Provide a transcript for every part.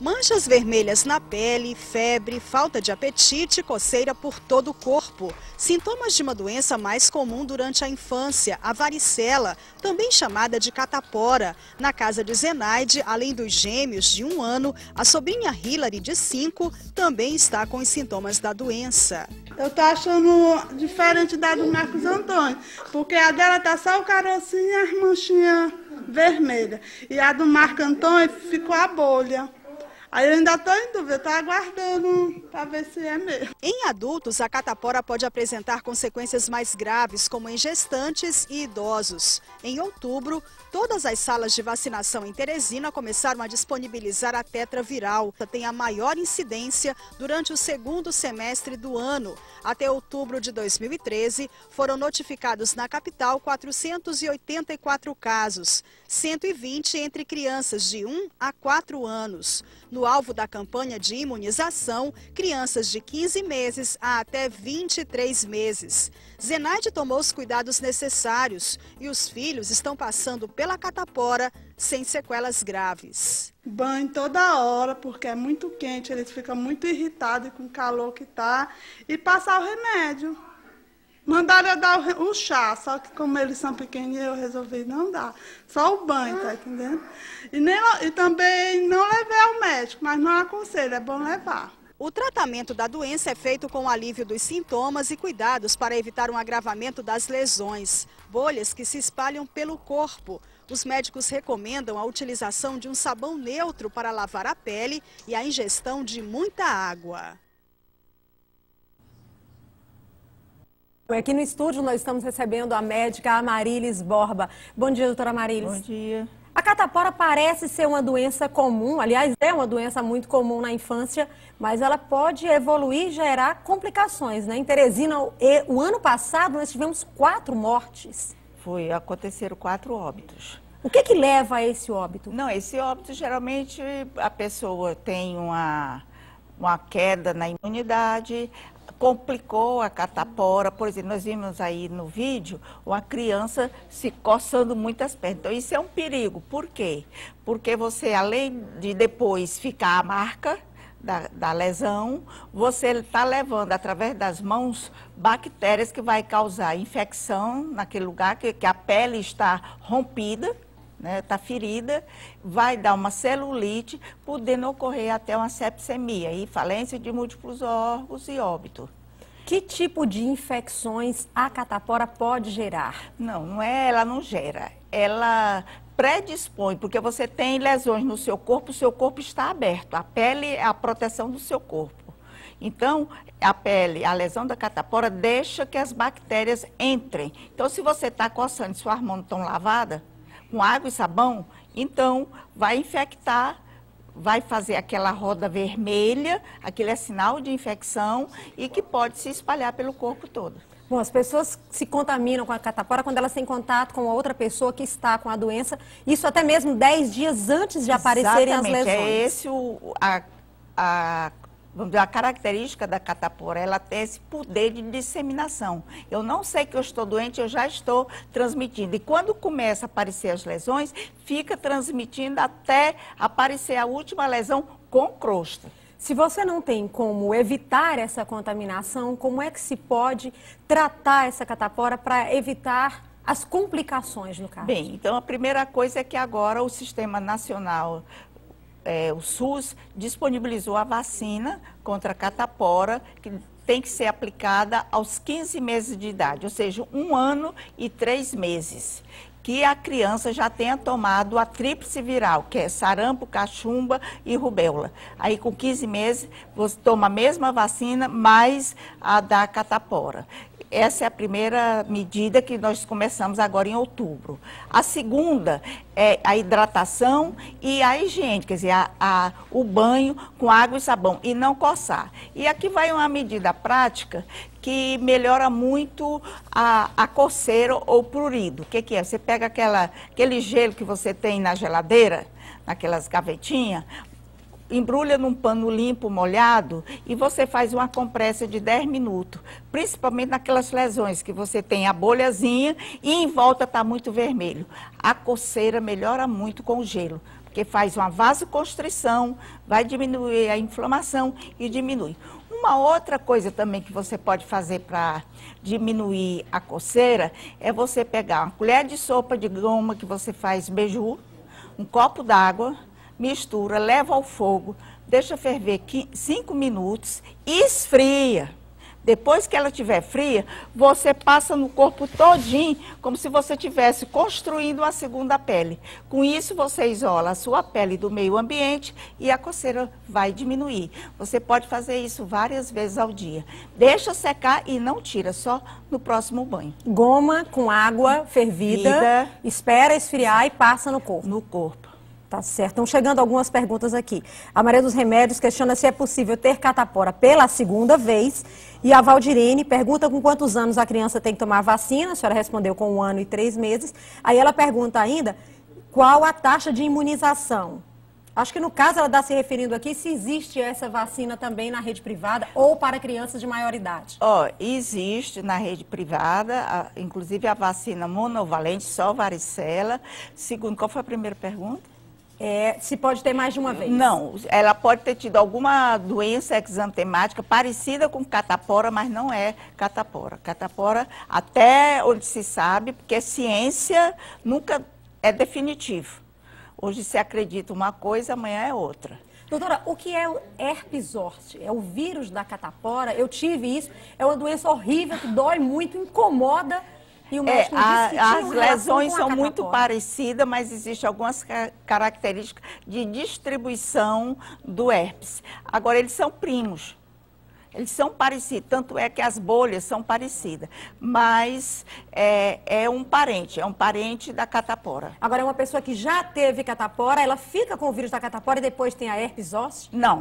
Manchas vermelhas na pele, febre, falta de apetite e coceira por todo o corpo. Sintomas de uma doença mais comum durante a infância, a varicela, também chamada de catapora. Na casa de Zenaide, além dos gêmeos de 1 ano, a sobrinha Hilary, de 5, também está com os sintomas da doença. Eu tô achando diferente da do Marcos Antônio, porque a dela tá só o carocinho e as manchinhas vermelhas. E a do Marcos Antônio ficou a bolha. Aí eu ainda estou em dúvida, estou aguardando para ver se é mesmo. Em adultos, a catapora pode apresentar consequências mais graves, como em gestantes e idosos. Em outubro, todas as salas de vacinação em Teresina começaram a disponibilizar a tetraviral. Tem a maior incidência durante o segundo semestre do ano. Até outubro de 2013, foram notificados na capital 484 casos, 120 entre crianças de 1 a 4 anos. No alvo da campanha de imunização, crianças de 15 meses a até 23 meses. Zenaide tomou os cuidados necessários e os filhos estão passando pela catapora sem sequelas graves. Banho toda hora, porque é muito quente, eles ficam muito irritados com o calor que tá, e passar o remédio. Mandaram eu dar o chá, só que como eles são pequenininhos, eu resolvi não dar. Só o banho, tá entendendo? E também não levei ao médico, mas não aconselho, é bom levar. O tratamento da doença é feito com o alívio dos sintomas e cuidados para evitar um agravamento das lesões. Bolhas que se espalham pelo corpo. Os médicos recomendam a utilização de um sabão neutro para lavar a pele e a ingestão de muita água. Aqui no estúdio nós estamos recebendo a médica Amarilis Borba. Bom dia, doutora Amarilis. Bom dia. A catapora parece ser uma doença comum, aliás, é uma doença muito comum na infância, mas ela pode evoluir e gerar complicações, né? Em Teresina, o ano passado, nós tivemos 4 mortes. Aconteceram 4 óbitos. O que leva a esse óbito? Não, esse óbito, geralmente, a pessoa tem uma queda na imunidade, complicou a catapora. Por exemplo, nós vimos aí no vídeo uma criança se coçando muito as pernas. Então, isso é um perigo. Por quê? Porque você, além de depois ficar a marca da lesão, você está levando, através das mãos, bactérias que vai causar infecção naquele lugar que a pele está rompida, né, está ferida, vai dar uma celulite, podendo ocorrer até uma sepsemia e falência de múltiplos órgãos e óbito. Que tipo de infecções a catapora pode gerar? Ela não gera, ela predispõe, porque você tem lesões no seu corpo, o seu corpo está aberto, a pele é a proteção do seu corpo. Então, a pele, a lesão da catapora deixa que as bactérias entrem. Então, se você está coçando e suas mãos estão lavadas, com água e sabão, então vai infectar, vai fazer aquela roda vermelha, aquele é sinal de infecção e que pode se espalhar pelo corpo todo. Bom, as pessoas se contaminam com a catapora quando elas têm contato com outra pessoa que está com a doença, isso até mesmo 10 dias antes de aparecerem as lesões. É esse vamos dizer, a característica da catapora, ela tem esse poder de disseminação. Eu não sei que eu estou doente, eu já estou transmitindo. E quando começa a aparecer as lesões, fica transmitindo até aparecer a última lesão com crosta. Se você não tem como evitar essa contaminação, como é que se pode tratar essa catapora para evitar as complicações no caso? Bem, então a primeira coisa é que agora o Sistema Nacional, o SUS, disponibilizou a vacina contra a catapora, que tem que ser aplicada aos 15 meses de idade, ou seja, 1 ano e 3 meses. Que a criança já tenha tomado a tríplice viral, que é sarampo, cachumba e rubéola. Aí com 15 meses você toma a mesma vacina, mais a da catapora. Essa é a primeira medida que nós começamos agora em outubro. A segunda é a hidratação e a higiene, quer dizer, o banho com água e sabão e não coçar. E aqui vai uma medida prática que melhora muito a coceira ou prurido. O que é? Você pega aquele gelo que você tem na geladeira, naquelas gavetinhas, embrulha num pano limpo, molhado, e você faz uma compressa de 10 minutos, principalmente naquelas lesões que você tem a bolhazinha e em volta está muito vermelho. A coceira melhora muito com o gelo, porque faz uma vasoconstrição, vai diminuir a inflamação e diminui. Uma outra coisa também que você pode fazer para diminuir a coceira é você pegar uma colher de sopa de goma que você faz beiju, um copo d'água, mistura, leva ao fogo, deixa ferver 5 minutos e esfria. Depois que ela estiver fria, você passa no corpo todinho, como se você estivesse construindo uma segunda pele. Com isso, você isola a sua pele do meio ambiente e a coceira vai diminuir. Você pode fazer isso várias vezes ao dia. Deixa secar e não tira, só no próximo banho. Goma com água fervida, espera esfriar e passa no corpo. No corpo. Tá certo. Estão chegando algumas perguntas aqui. A Maria dos Remédios questiona se é possível ter catapora pela segunda vez. E a Valdirene pergunta com quantos anos a criança tem que tomar a vacina. A senhora respondeu com 1 ano e 3 meses. Aí ela pergunta ainda qual a taxa de imunização. Acho que no caso ela está se referindo aqui se existe essa vacina também na rede privada ou para crianças de maior idade. Existe na rede privada, inclusive a vacina monovalente, só varicela. Segundo, qual foi a primeira pergunta? Se pode ter mais de uma vez. Não, ela pode ter tido alguma doença exantemática parecida com catapora, mas não é catapora. Catapora, até onde se sabe, porque ciência nunca é definitivo. Hoje se acredita uma coisa, amanhã é outra. Doutora, o que é o herpes zoster? É o vírus da catapora? Eu tive isso, é uma doença horrível que dói muito, incomoda. E o médico disse que as lesões são muito parecidas, mas existem algumas características de distribuição do herpes. Agora, eles são primos. Eles são parecidos, tanto é que as bolhas são parecidas, mas é um parente da catapora. Agora, uma pessoa que já teve catapora, ela fica com o vírus da catapora e depois tem a herpes zoster? Não.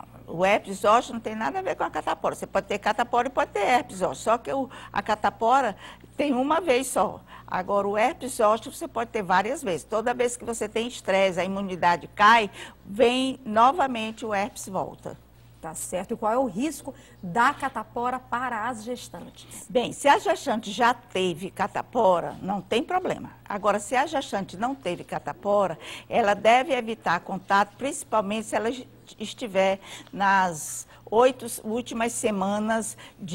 O herpes zoster não tem nada a ver com a catapora. Você pode ter catapora e pode ter herpes zoster, só que a catapora tem uma vez só. Agora, o herpes zoster você pode ter várias vezes. Toda vez que você tem estresse, a imunidade cai, vem novamente o herpes volta. Tá certo. E qual é o risco da catapora para as gestantes? Bem, se a gestante já teve catapora, não tem problema. Agora, se a gestante não teve catapora, ela deve evitar contato, principalmente se ela estiver nas 8 últimas semanas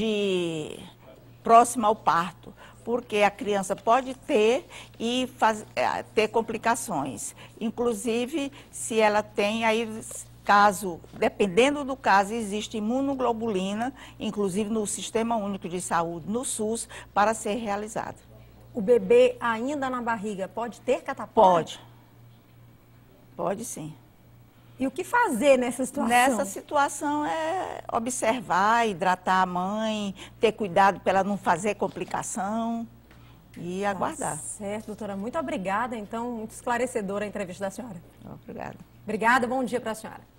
próxima ao parto, porque a criança pode ter e ter complicações. Inclusive, se ela tem caso, dependendo do caso, existe imunoglobulina, inclusive no Sistema Único de Saúde, no SUS, para ser realizada. O bebê ainda na barriga pode ter catapora? Pode sim. E o que fazer nessa situação? Nessa situação é observar, hidratar a mãe, ter cuidado para ela não fazer complicação e aguardar. Certo, doutora. Muito obrigada. Então, muito esclarecedora a entrevista da senhora. Obrigada. Obrigada. Bom dia para a senhora.